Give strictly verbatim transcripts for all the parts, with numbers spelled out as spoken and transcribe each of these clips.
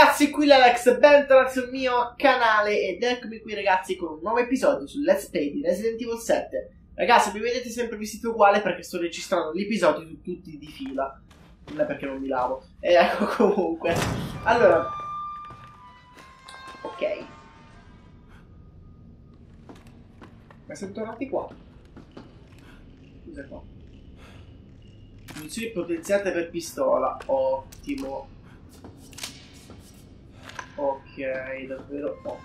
ragazzi, qui l'Alex, bentornati sul mio canale ed eccomi qui ragazzi con un nuovo episodio sul Let's Play di Resident Evil sette. Ragazzi, mi vedete sempre vestito uguale perché sto registrando gli episodi su tutti di fila. Non è perché non mi lavo. E ecco comunque. Allora. Ok. Ma siamo tornati qua. Cos'è qua? Munizioni potenziate per pistola. Ottimo. Ok, davvero ottimo.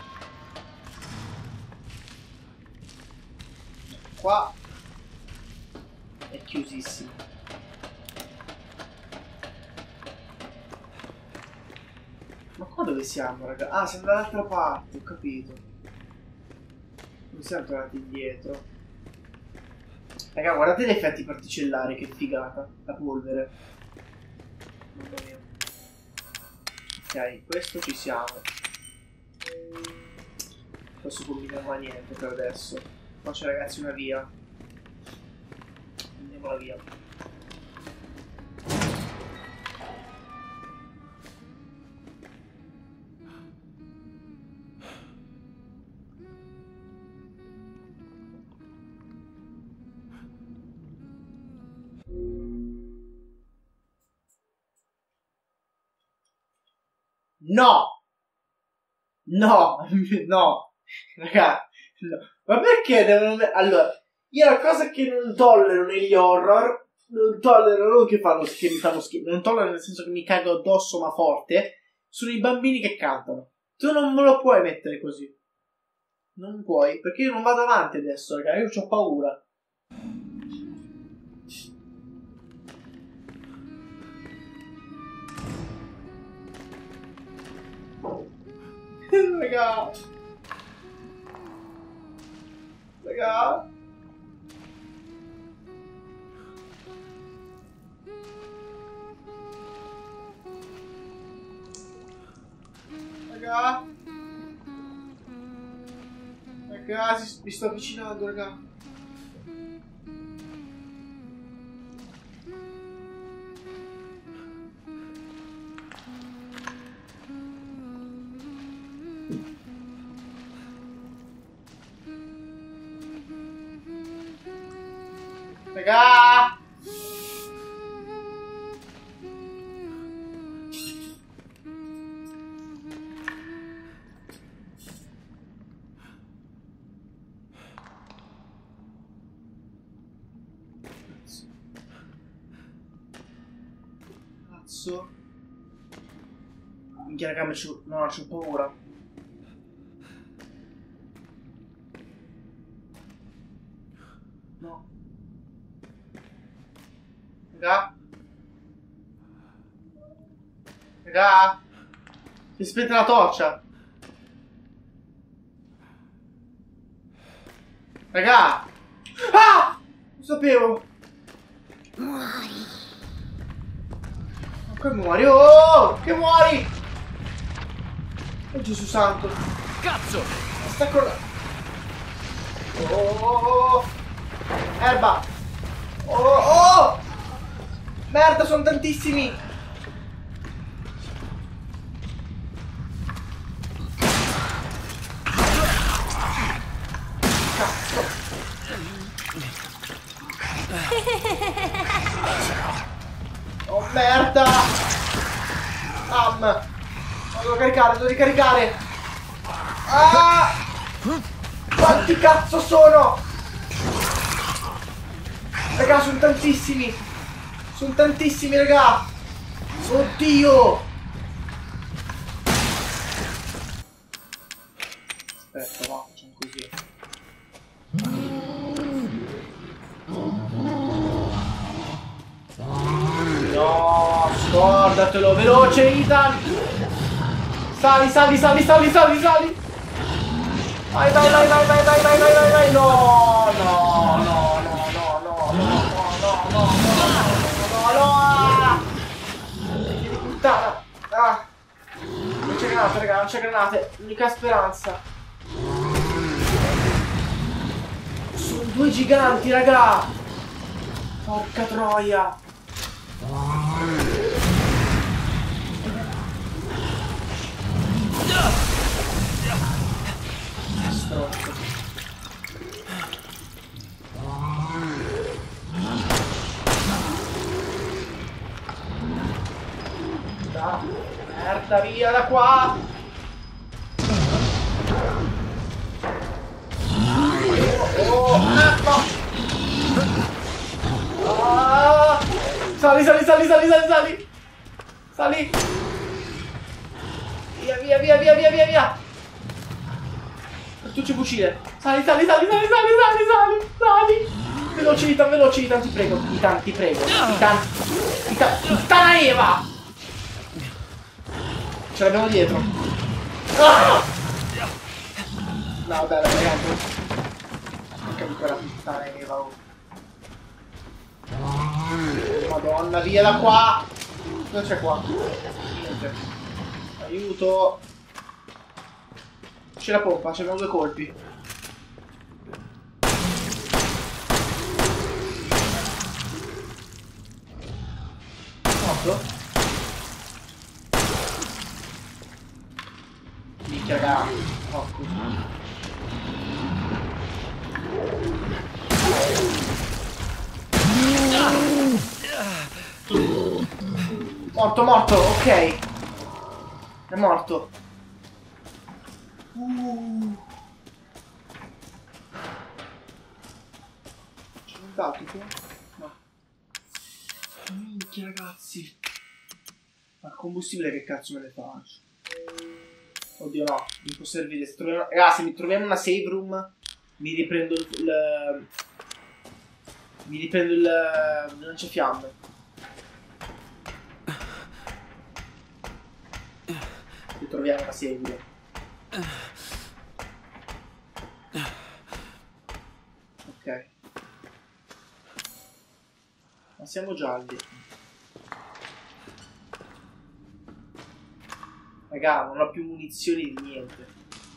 Qua è chiusissimo. Ma qua dove siamo, raga? Ah, siamo dall'altra parte, ho capito. Non siamo tornati indietro. Raga, guardate gli effetti particellari, che figata. La polvere. Mamma mia. Ok, questo ci siamo. Non posso combinare mai niente per adesso. Qua c'è ragazzi una via. Andiamo la via. No! No! No! Raga, no. Ma perché devono... Allora, io la cosa che non tollero negli horror, non tollero non che fanno che mi fanno schifo, non tollero nel senso che mi cago addosso ma forte, sono i bambini che cantano. Tu non me lo puoi mettere così. Non puoi, perché io non vado avanti adesso, raga, io ho paura. Raga. Raga. Raga. Raga, mi sto avvicinando, raga. Raga! Cazzo. Minchia raga, c'ho... no, c'ho paura. No. Raga. Raga. Si è spenta la torcia. Raga. Ah! Lo sapevo. Muori. Ma che muori? Oh! Che muori! Oh Gesù santo. Cazzo! Sta con... Oh, oh, oh. Erba. Oh, oh! Merda, sono tantissimi! Cazzo! Oh merda! Am! Devo caricare, devo ricaricare! Ah! Quanti cazzo sono? Raga, sono tantissimi! Sono tantissimi, raga! Oddio! Aspetta, va, facciamo così. No, scordatelo, veloce, Ethan! Sali, sali, sali, sali, sali, sali! Vai, vai, vai, vai, vai, vai, vai, vai, vai, vai! No, no, no, no, no, no, no, no, no, no, no! Figli di puttana! Ah! Non c'è granate, raga, non c'è granate! L'unica speranza! Sono due giganti, raga! Porca troia! Merda. Merda, via da qua. Oh, oh, ah, no. Ah. Sali, sali, sali, sali, sali, sali. Sali. Via, via, via, via, via, via, via. Cartuccio fucile. Sali, sali, sali, sali, sali, sali, sali, sali. Velocità, velocità, ti prego, Titan, ti prego. Titan, Titan, Titana Eva. Ce l'abbiamo dietro. Ah! No, dai, ragazzi. Non capisco quella Titana Eva. Oh. Madonna, via da qua. Cosa c'è qua? Niente. Aiuto. C'è la pompa, c'è due colpi. Morto? Minchia, raga. Porco. Morto, morto, ok. È morto. Uh. C'è un dato qua? No. Minchia, ragazzi. Ma il combustibile che cazzo me ne faccio? Oddio, no, mi può servire. Se troviamo... Ragazzi, se mi troviamo una save room, mi riprendo il... il... Mi riprendo il... il lanciafiamme. Se troviamo una save room. Ok. Ma siamo gialli. Raga, non ho più munizioni di niente.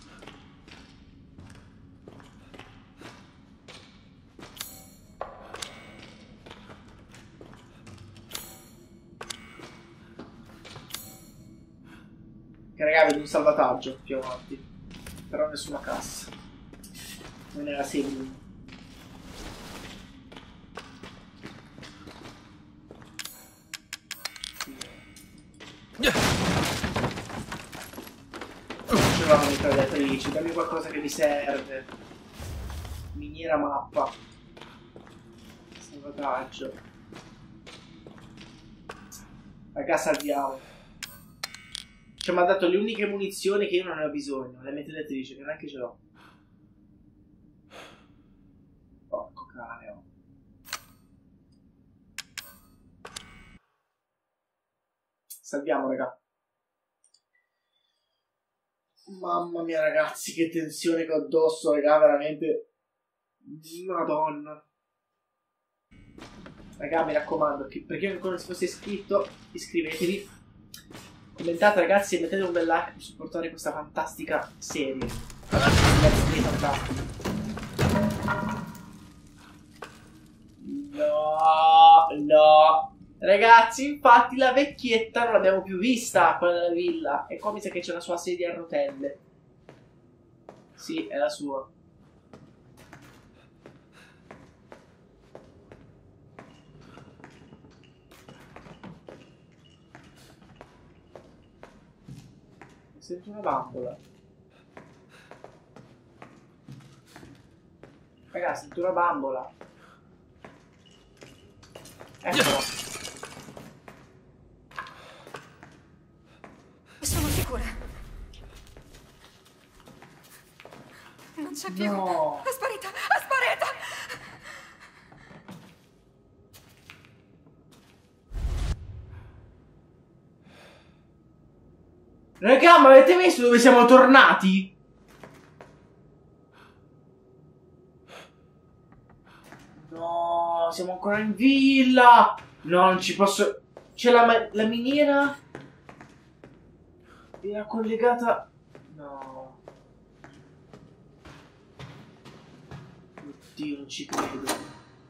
Che raga, vedo un salvataggio più avanti. Però nessuna cassa. Non era save. La mitragliatrice, dammi qualcosa che mi serve. Miniera mappa. Salvataggio. Raga, salviamo. Ci ha mandato le uniche munizioni che io non ne ho bisogno. La mitragliatrice, che neanche ce l'ho. Porco cane, oh. Salviamo, raga. Mamma mia, ragazzi, che tensione che ho addosso, raga, veramente. Madonna. Raga, mi raccomando, che per chi ancora non si fosse iscritto, iscrivetevi. Commentate, ragazzi, e mettete un bel like per supportare questa fantastica serie. Fantastica. No, no. Ragazzi, infatti la vecchietta non l'abbiamo più vista, quella della villa. E qua mi sa che c'è la sua sedia a rotelle. Sì, è la sua. Sento una bambola. Ragazzi, sento una bambola. Eccola. Sono sicura. Non c'è più. No. È sparita, è sparita. Raga, ma avete visto dove siamo tornati? No, siamo ancora in villa. No, non ci posso. C'è la, la miniera. Era collegata. No. Oddio, non ci credo.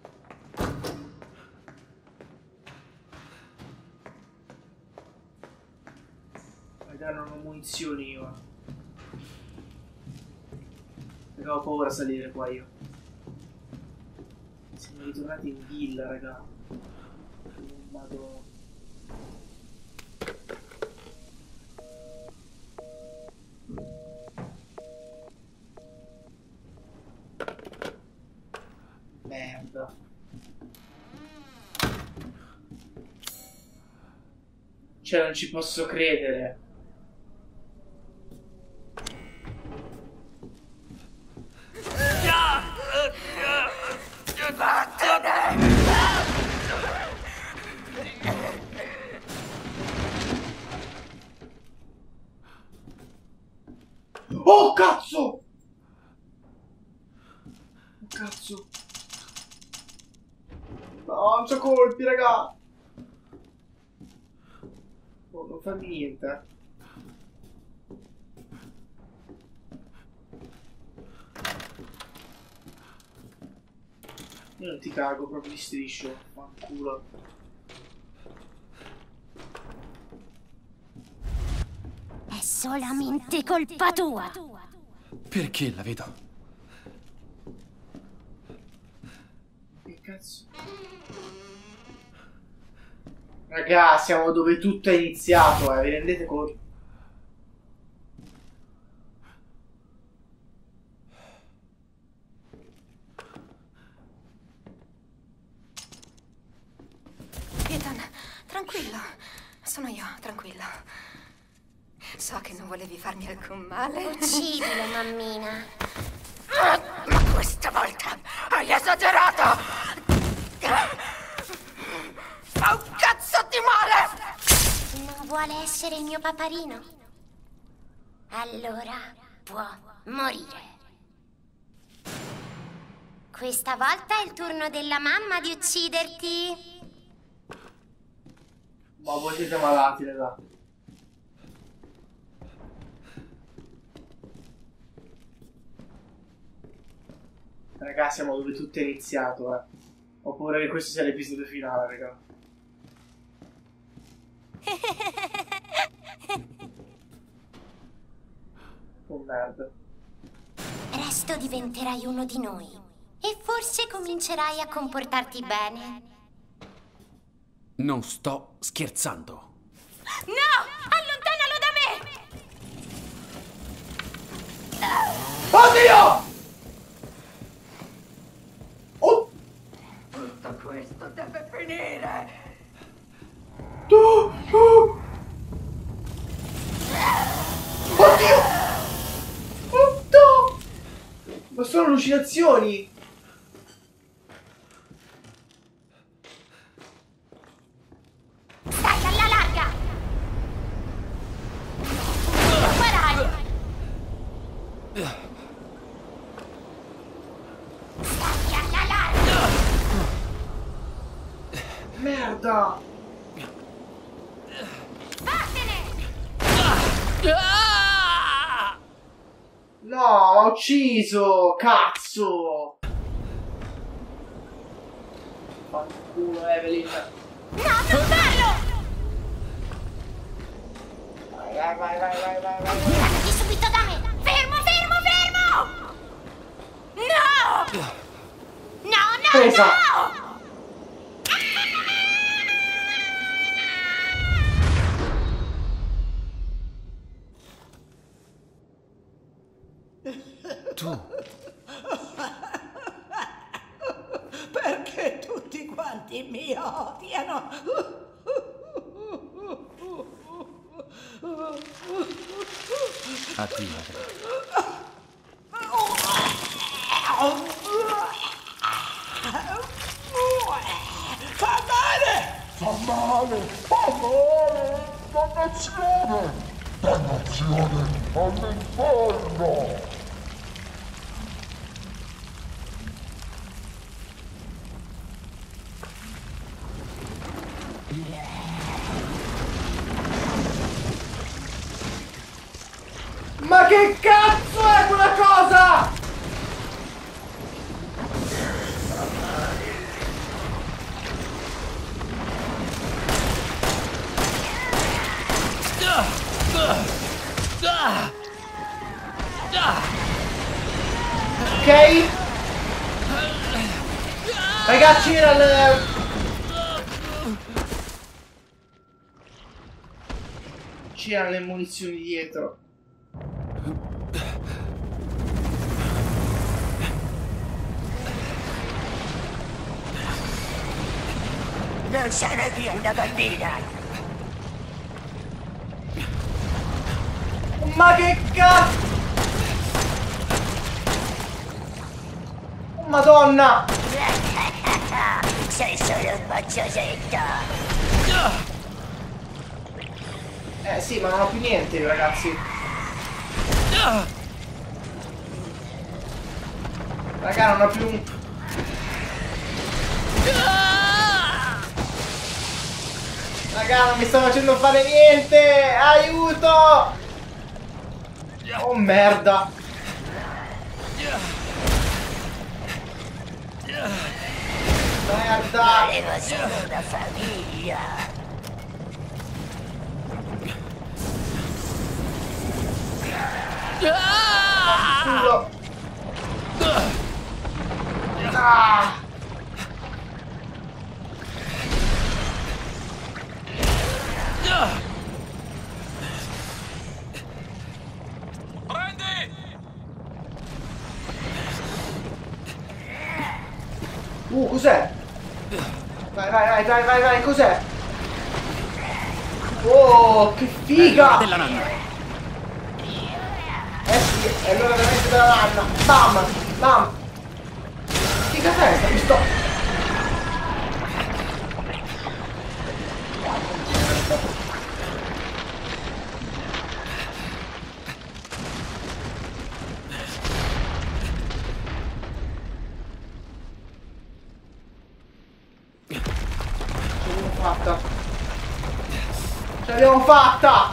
Raga, non ho munizioni io. Raga, ho paura a salire qua io. Siamo ritornati in villa, raga. Madonna. Cioè, non ci posso credere. Oh, cazzo! Oh, cazzo! No, non c'ho colpi, raga! Oh, non fa niente. Io non ti cago proprio di striscio, fanculo. È solamente colpa tua. Perché la vedo? Che cazzo? Raga, siamo dove tutto è iniziato, eh, vi rendete conto? Ethan, tranquillo. Sono io, tranquillo. So che non volevi farmi alcun male. Uccidilo, mammina. Ma questa volta hai esagerato! Fa un cazzo di male! Non vuole essere il mio paparino? Allora può morire. Questa volta è il turno della mamma di ucciderti. Ma voi siete malati, raga. Raga, siamo dove tutto è iniziato, eh. Ho paura che questo sia l'episodio finale, raga. Oh merda. Presto diventerai uno di noi. E forse comincerai a comportarti bene. Non sto scherzando. No! Allontanalo da me! Oddio! Oh! Tutto questo deve finire! Tu! Tu! Oddio! Oddio! Ma sono allucinazioni! Stai alla larga! Sparare! Stai alla larga! Merda! Vattene! No, ha ucciso! Cazzo! Fanculo, Evelyn! No, non farlo! Vai, vai, vai, vai, vai, vai, vai! Tirati subito da me! Fermo, fermo, fermo! No! No, no, Presa! no! Tu. Perché tutti quanti mi odiano? Addio, Evelyn. Fa male! Fa male, fa male! Dannazione! Dannazione all'inferno! Ma che cazzo è quella cosa? Ok? Ragazzi, era il... c'erano le munizioni dietro. Non sono più una bambina! Ma che cazzo! Madonna! Sei solo un macciosetto. Eh sì, ma non ho più niente, ragazzi. Raga, non ho più un... Raga, non mi sto facendo fare niente! Aiuto! Oh merda! Merda! Volevo solo una famiglia. Culo! Ah! Uh, cos'è? Vai, vai, vai, vai, vai, vai, cos'è? Oh, che figa! Della nanna. Eh sì, è l'ora veramente della nanna. Bam! Bam! Che cos'è sta pistola? Ce l'abbiamo fatta!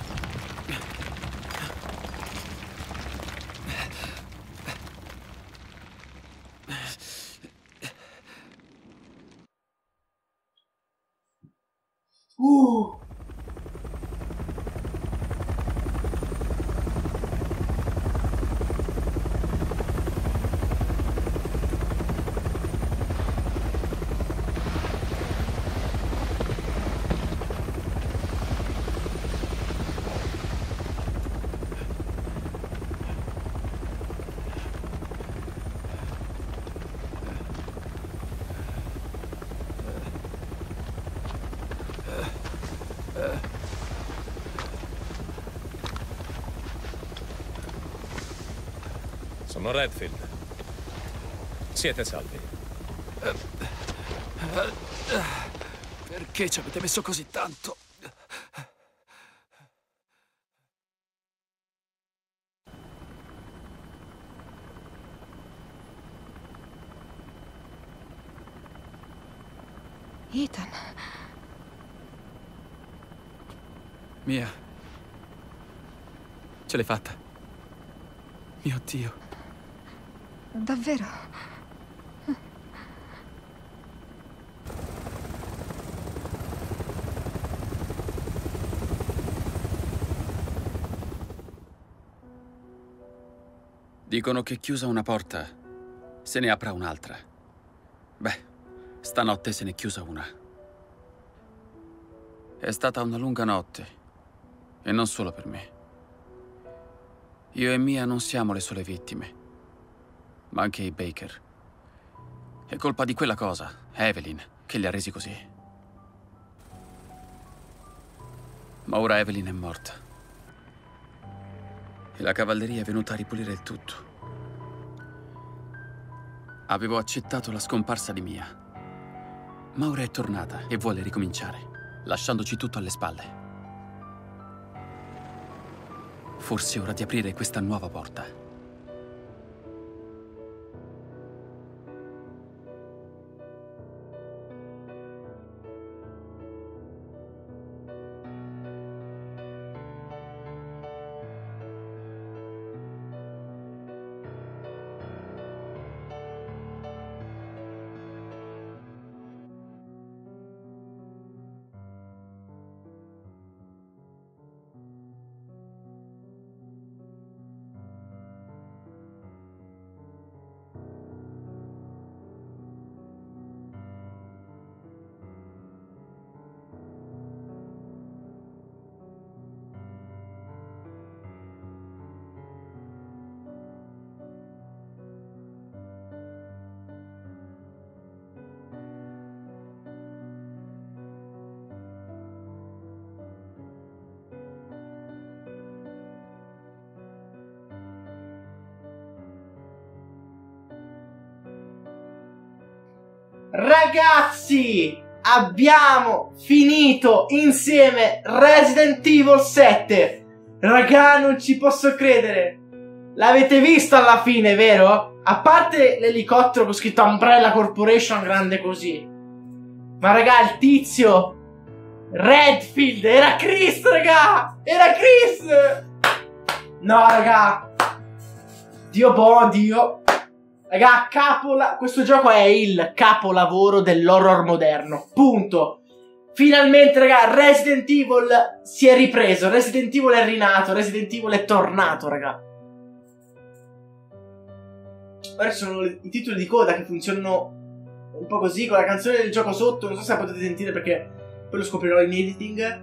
Uh! Sono Redfield. Siete salvi. Perché ci avete messo così tanto? Ethan. Mia. Ce l'hai fatta. Mio Dio. Davvero? Dicono che chiusa una porta, se ne apra un'altra. Beh, stanotte se n'è chiusa una. È stata una lunga notte, e non solo per me. Io e Mia non siamo le sole vittime, ma anche i Baker. È colpa di quella cosa, Evelyn, che li ha resi così. Ma ora Evelyn è morta. E la cavalleria è venuta a ripulire il tutto. Avevo accettato la scomparsa di Mia. Ma ora è tornata e vuole ricominciare, lasciandoci tutto alle spalle. Forse è ora di aprire questa nuova porta. Ragazzi, abbiamo finito insieme Resident Evil sette. Raga, non ci posso credere. L'avete visto alla fine, vero? A parte l'elicottero con scritto Umbrella Corporation grande così. Ma raga, il tizio Redfield era Chris, raga. Era Chris. No, raga. Dio buono, Dio. Raga, capola... questo gioco è il capolavoro dell'horror moderno. Punto. Finalmente, raga, Resident Evil si è ripreso. Resident Evil è rinato. Resident Evil è tornato, raga. Ora ci sono i titoli di coda che funzionano un po' così, con la canzone del gioco sotto. Non so se la potete sentire perché poi lo scoprirò in editing.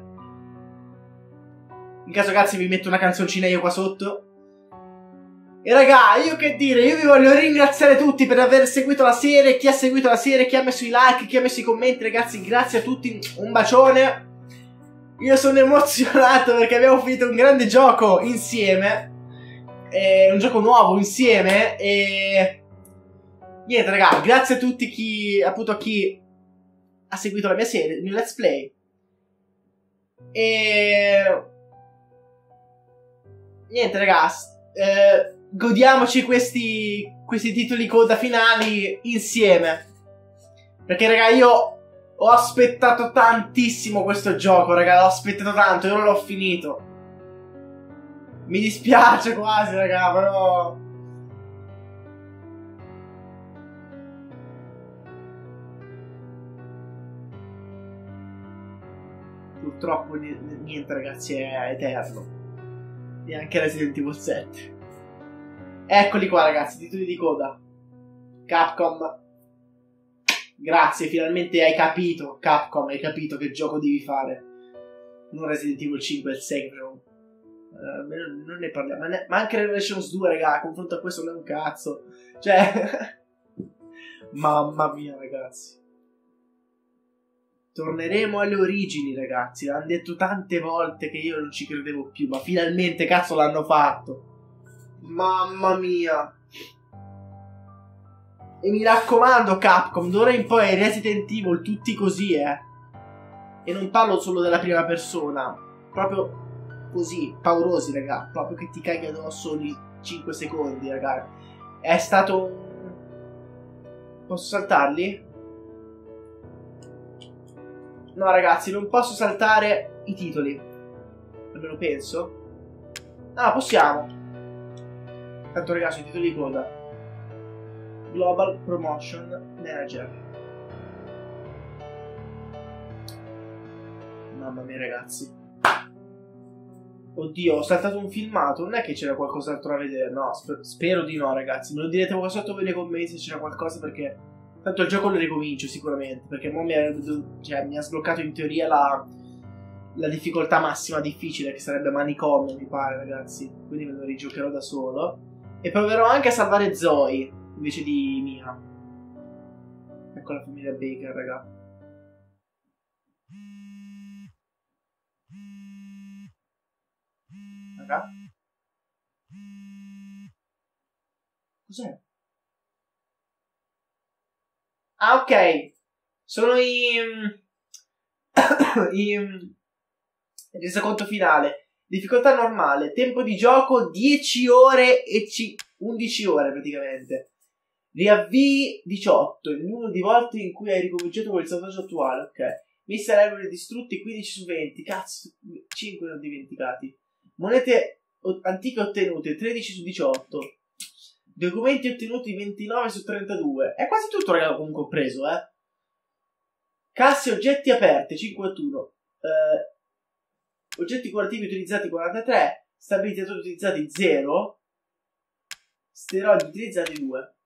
In caso, ragazzi, vi metto una canzoncina io qua sotto. E raga, io che dire, io vi voglio ringraziare tutti per aver seguito la serie, chi ha seguito la serie, chi ha messo i like, chi ha messo i commenti, ragazzi, grazie a tutti, un bacione. Io sono emozionato perché abbiamo finito un grande gioco insieme, e un gioco nuovo insieme, e niente raga, grazie a tutti chi, appunto a chi ha seguito la mia serie, il mio let's play. E niente ragazzi, eh, godiamoci questi, questi titoli coda finali insieme. Perché raga, io ho aspettato tantissimo questo gioco, raga, l'ho aspettato tanto, io non l'ho finito. Mi dispiace quasi, raga, però... Purtroppo niente ragazzi è eterno. Neanche Resident Evil sette. Eccoli qua ragazzi, titoli di coda. Capcom. Grazie, finalmente hai capito. Capcom, hai capito che gioco devi fare. Non Resident Evil cinque e il sei, però. Uh, non ne parliamo. Ma, ne ma anche Revelations due, raga, a confronto a questo non è un cazzo. Cioè... Mamma mia, ragazzi. Torneremo alle origini, ragazzi. L'hanno detto tante volte che io non ci credevo più. Ma finalmente, cazzo, l'hanno fatto. Mamma mia. E mi raccomando Capcom, d'ora in poi Resident Evil tutti così, eh. E non parlo solo della prima persona, proprio così, paurosi, raga. Proprio che ti caghi addosso ogni cinque secondi, raga. È stato un... Posso saltarli? No ragazzi, non posso saltare i titoli. Almeno penso. Ah, possiamo. Tanto ragazzi, i titoli di coda. Global Promotion Manager. Mamma mia ragazzi. Oddio, ho saltato un filmato. Non è che c'era qualcos'altro da vedere. No, sper spero di no ragazzi. Me lo direte qua sotto nei commenti se c'era qualcosa, perché tanto il gioco lo ricomincio sicuramente. Perché mo mi ha, cioè, mi ha sbloccato in teoria la, la difficoltà massima difficile, che sarebbe manicomio mi pare ragazzi. Quindi me lo rigiocherò da solo. E proverò anche a salvare Zoe invece di Mia. Ecco la famiglia Baker, raga. Raga? Cos'è? Ah, ok. Sono i... i... il resoconto finale. Difficoltà normale, tempo di gioco dieci ore e undici ore praticamente. Riavvii diciotto, il numero di volte in cui hai ricominciato con il salvataggio attuale, ok. Mister Errori distrutti quindici su venti, cazzo, cinque ne ho dimenticati. Monete antiche ottenute tredici su diciotto. Documenti ottenuti ventinove su trentadue. È quasi tutto, raga, comunque ho preso, eh. Casse oggetti aperte, cinquantuno. Eh... Oggetti curativi utilizzati quarantatré, stabilizzatori utilizzati zero, steroidi utilizzati due.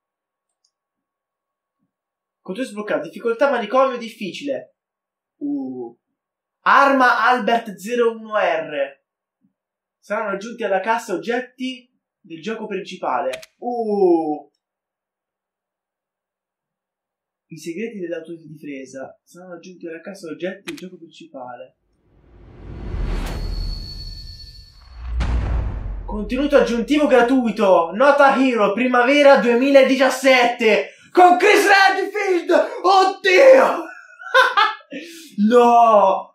Controllo sbloccato, difficoltà manicomio difficile. Uh. Arma Albert zero uno R. Saranno aggiunti alla cassa oggetti del gioco principale. Uh. I segreti dell'autodifesa saranno aggiunti alla cassa oggetti del gioco principale. Contenuto aggiuntivo gratuito. Nota Hero primavera duemiladiciassette con Chris Redfield. Redfield! Oddio! No!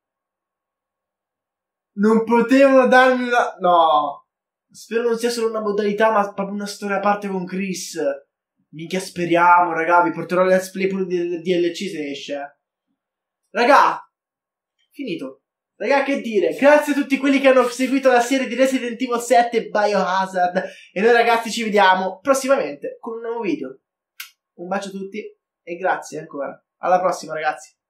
Non potevano darmi una... No! Spero non sia solo una modalità, ma proprio una storia a parte con Chris. Minchia, speriamo, raga. Vi porterò let's play pure del D L C se esce. Raga, finito. Raga, che dire, grazie a tutti quelli che hanno seguito la serie di Resident Evil sette e Biohazard. E noi ragazzi ci vediamo prossimamente con un nuovo video. Un bacio a tutti e grazie ancora. Alla prossima ragazzi.